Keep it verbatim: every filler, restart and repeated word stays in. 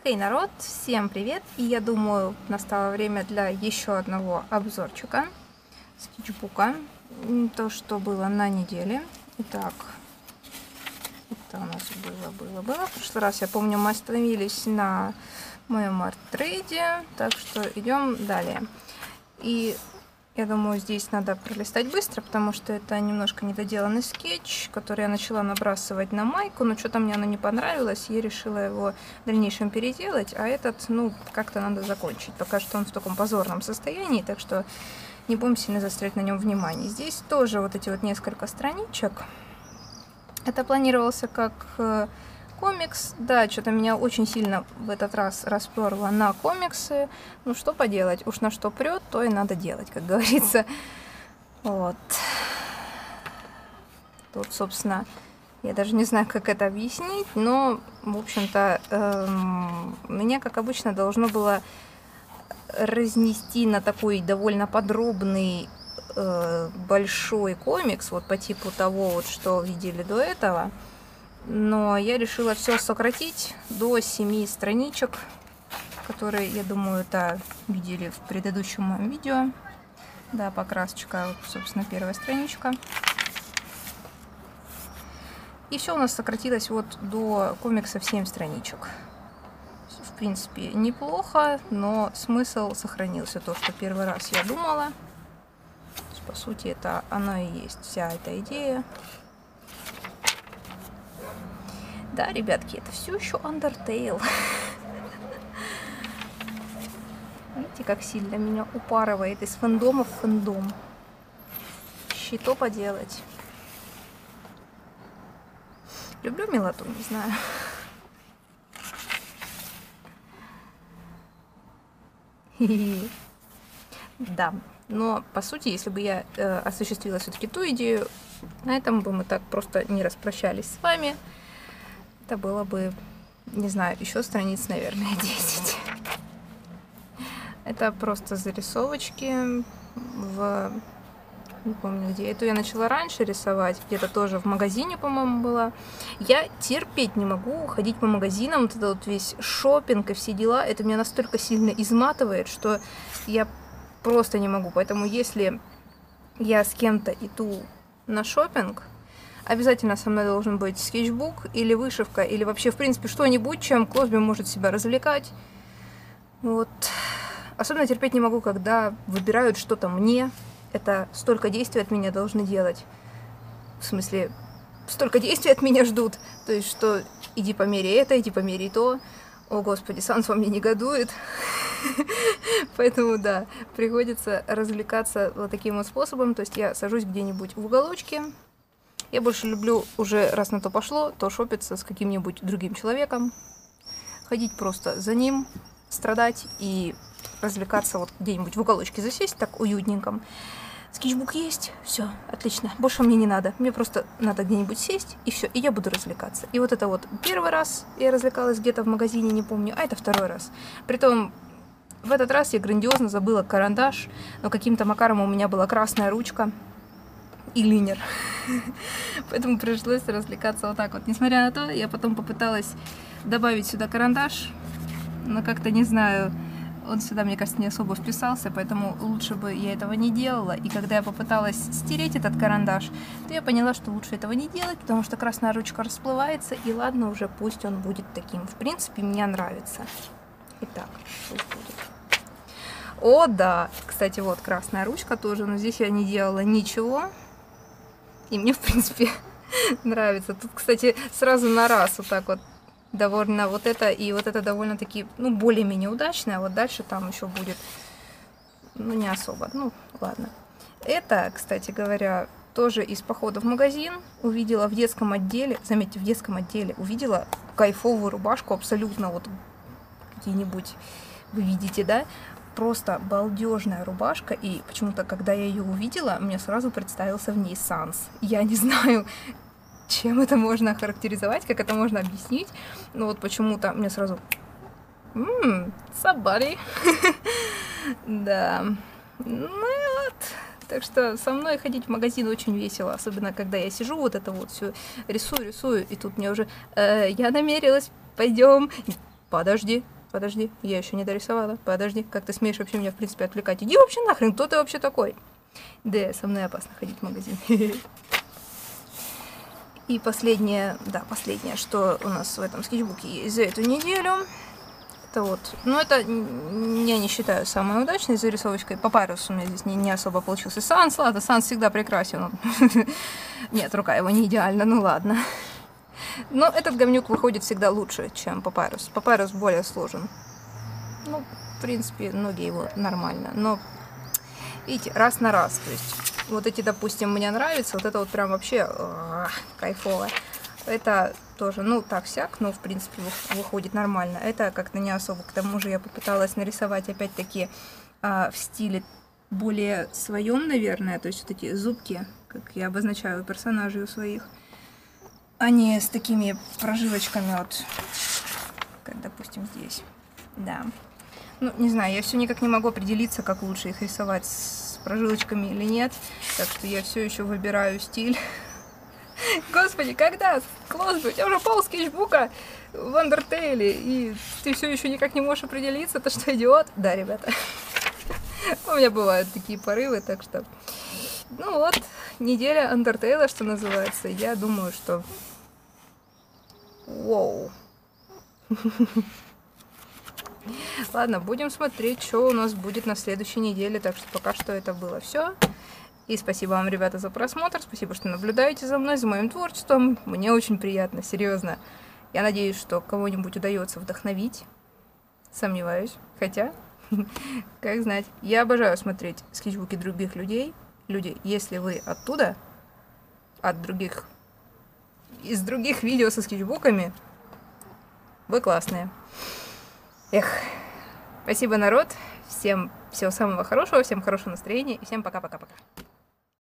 Хей, народ, всем привет! И я думаю, настало время для еще одного обзорчика скетчбука. То, что было на неделе. Итак, это у нас было, было, было. В прошлый раз, я помню, мы остановились на моем арт-трейде, так что идем далее. И я думаю, здесь надо пролистать быстро, потому что это немножко недоделанный скетч, который я начала набрасывать на майку, но что-то мне оно не понравилось, я решила его в дальнейшем переделать, а этот, ну, как-то надо закончить. Пока что он в таком позорном состоянии, так что не будем сильно заострять на нем внимание. Здесь тоже вот эти вот несколько страничек. Это планировался как комикс. Да, что-то меня очень сильно в этот раз расперло на комиксы. Ну, что поделать, уж на что прет, то и надо делать, как говорится. Вот. Тут, собственно, я даже не знаю, как это объяснить, но, в общем-то, эм, меня, как обычно, должно было разнести на такой довольно подробный э, большой комикс, вот по типу того, вот, что видели до этого. Но я решила все сократить до семи страничек, которые, я думаю, это видели в предыдущем моем видео. Да, покрасочка, вот, собственно, первая страничка. И все у нас сократилось вот до комикса в семь страничек. В принципе, неплохо, но смысл сохранился. То, что первый раз я думала. То есть, по сути, это оно и есть вся эта идея. Да, ребятки, это все еще Undertale. Видите, как сильно меня упарывает из фэндома в фэндом. Что поделать? Люблю милоту, не знаю. Да, но по сути, если бы я э, осуществила все-таки ту идею, на этом бы мы так просто не распрощались с вами. Это было бы, не знаю, еще страниц, наверное, десять. Это просто зарисовочки в... Не помню где. Эту я начала раньше рисовать. Где-то тоже в магазине, по-моему, была. Я терпеть не могу ходить по магазинам. Вот это вот весь шопинг и все дела. Это меня настолько сильно изматывает, что я просто не могу. Поэтому если я с кем-то иду на шопинг, обязательно со мной должен быть скетчбук или вышивка, или вообще, в принципе, что-нибудь, чем Косби может себя развлекать. Вот. Особенно терпеть не могу, когда выбирают что-то мне. Это столько действий от меня должны делать. В смысле, столько действий от меня ждут. То есть, что иди помери это, иди помери то. О, Господи, Санс во мне негодует. Поэтому, да, приходится развлекаться вот таким вот способом. То есть, я сажусь где-нибудь в уголочке. Я больше люблю, уже раз на то пошло, то шопиться с каким-нибудь другим человеком, ходить просто за ним, страдать и развлекаться вот где-нибудь в уголочке, засесть так уютненько. Скетчбук есть, все, отлично, больше мне не надо, мне просто надо где-нибудь сесть и все, и я буду развлекаться. И вот это вот первый раз я развлекалась где-то в магазине, не помню, а это второй раз. Притом в этот раз я грандиозно забыла карандаш, но каким-то макаром у меня была красная ручка и линер. Поэтому пришлось развлекаться вот так вот. Несмотря на то, я потом попыталась добавить сюда карандаш, но как-то, не знаю, он сюда, мне кажется, не особо вписался, поэтому лучше бы я этого не делала. И когда я попыталась стереть этот карандаш, то я поняла, что лучше этого не делать, потому что красная ручка расплывается, и ладно уже, пусть он будет таким. В принципе, мне нравится. Итак, что будет? О, да! Кстати, вот красная ручка тоже, но здесь я не делала ничего. И мне, в принципе, нравится. Тут, кстати, сразу на раз вот так вот довольно вот это и вот это довольно-таки, ну, более-менее удачное. А вот дальше там еще будет, ну, не особо. Ну, ладно. Это, кстати говоря, тоже из похода в магазин. Увидела в детском отделе, заметьте, в детском отделе, увидела кайфовую рубашку абсолютно вот где-нибудь, вы видите, да? Просто балдежная рубашка, и почему-то, когда я ее увидела, мне сразу представился в ней Санс. Я не знаю, чем это можно охарактеризовать, как это можно объяснить, но вот почему-то мне сразу... Ммм, somebody. Да. Ну вот. Так что со мной ходить в магазин очень весело, особенно когда я сижу, вот это вот все рисую, рисую, и тут мне уже... Э, я намерилась, пойдем... Подожди, подожди, я еще не дорисовала, подожди, как ты смеешь вообще меня, в принципе, отвлекать? Иди вообще нахрен, кто ты вообще такой? Да, со мной опасно ходить в магазин. И последнее, да, последнее, что у нас в этом скетчбуке есть за эту неделю. Это вот, ну это я не считаю самой удачной зарисовочкой. Папайрус у меня здесь не, не особо получился. Санс, ладно, Санс всегда прекрасен. Нет, рука его не идеальна, ну ладно. Но этот говнюк выходит всегда лучше, чем Папайрус. Папайрус более сложен. Ну, в принципе, ноги его нормально. Но, видите, раз на раз. То есть, вот эти, допустим, мне нравится. Вот это вот прям вообще о, кайфово. Это тоже, ну, так-сяк, но, в принципе, выходит нормально. Это как-то не особо. К тому же я попыталась нарисовать, опять-таки, а, в стиле более своем, наверное. То есть, вот эти зубки, как я обозначаю персонажей у своих, они с такими прожилочками, вот, как, допустим, здесь. Да. Ну, не знаю, я все никак не могу определиться, как лучше их рисовать, с прожилочками или нет. Так что я все еще выбираю стиль. Господи, когда? Клосби, у тебя уже пол скетчбука в Undertale, и ты все еще никак не можешь определиться, ты что, идиот? Да, ребята. У меня бывают такие порывы, так что... Ну вот, неделя Undertale, что называется. Я думаю, что... Воу. Ладно, будем смотреть, что у нас будет на следующей неделе. Так что пока что это было все. И спасибо вам, ребята, за просмотр. Спасибо, что наблюдаете за мной, за моим творчеством. Мне очень приятно, серьезно. Я надеюсь, что кого-нибудь удается вдохновить. Сомневаюсь. Хотя, как знать. Я обожаю смотреть скетчбуки других людей. Люди, если вы оттуда, от других, из других видео со скетчбуками, вы классные. Эх, спасибо, народ. Всем всего самого хорошего, всем хорошего настроения и всем пока-пока-пока.